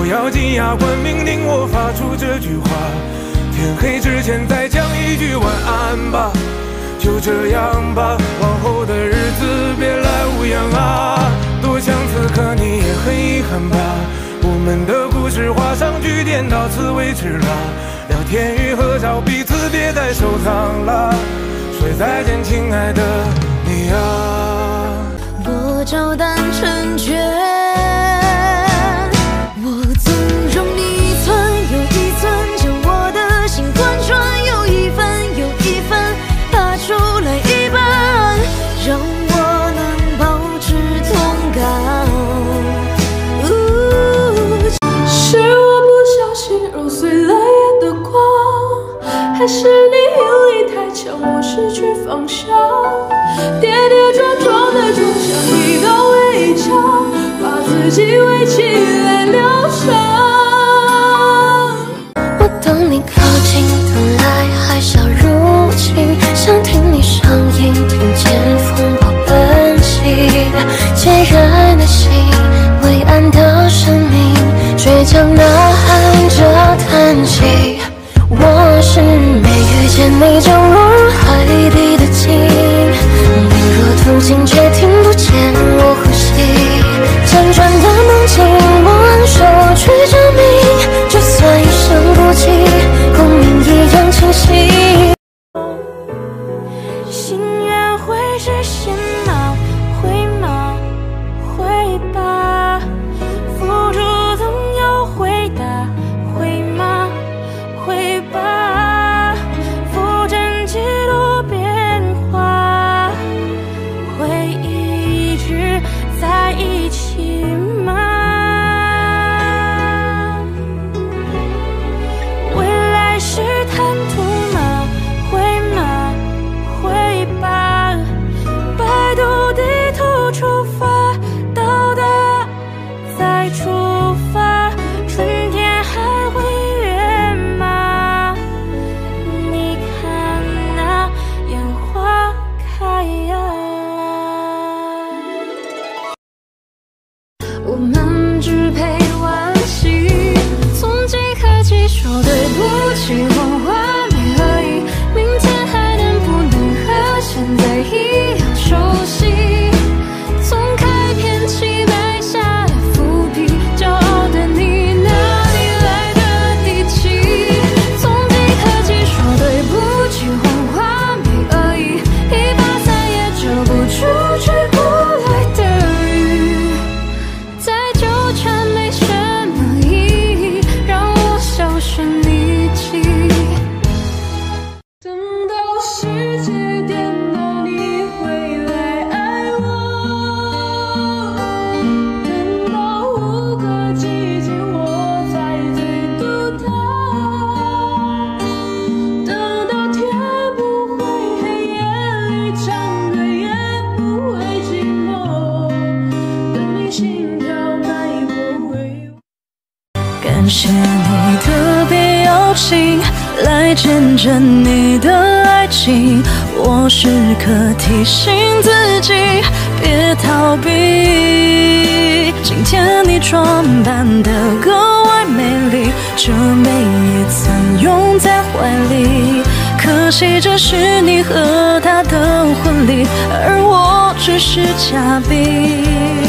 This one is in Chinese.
咬紧牙关，命令我发出这句话。天黑之前再讲一句晚安吧，就这样吧，往后的日子别来无恙啊。多想此刻你也很遗憾吧，我们的故事画上句点，到此为止了。聊天与合照，彼此别再收藏了。说再见，亲爱的你啊。 多照单成卷，我纵容你一寸又一寸，将我的心贯穿，有一分又一分，拔出来一半，让我能保持同感。 是我不小心揉碎了眼的光，还是你引力太强，我失去方向？跌跌撞撞的撞向一道围墙，把自己围起来疗伤。 我等你靠近，等来海啸入侵，想听你声音，听见风暴奔袭。坚韧的心，伟岸的生命，倔强呐喊着叹息。我是没遇见你就入海底的鲸，灵若途径却听不见我呼吸。辗转的梦境，我昂首去证明，就算一生不弃，共鸣一样清晰。心愿会实现吗？会吗？会吧。付出总有回答，会吗？会吧。浮沉记录变化，会一直在一起吗？未来是坦途吗？会吗？会吧。百度地图出发，到达再出发，春天还会远吗？你看那烟花开呀。我们只配惋惜，从即刻起说对不起，谎话没恶意，明天还能不能和现在一样熟悉？从开篇起埋下的伏笔，骄傲的你哪里来的底气？从即刻起说对不起，谎话没恶意，一把伞也遮不住吹过来的雨。再纠缠没什么意义，让我销声匿迹。等到世界颠倒，你会来爱我。等到5个季节，我才最独特。等到天不会黑，夜里唱歌也不会寂寞。等你心跳脉搏为我。感谢你的别邀请，来见证你的爱情。我时刻提醒自己，别逃避。今天你装扮得格外美丽，这美也曾拥在怀里。可惜这是你和他的婚礼，而我只是嘉宾。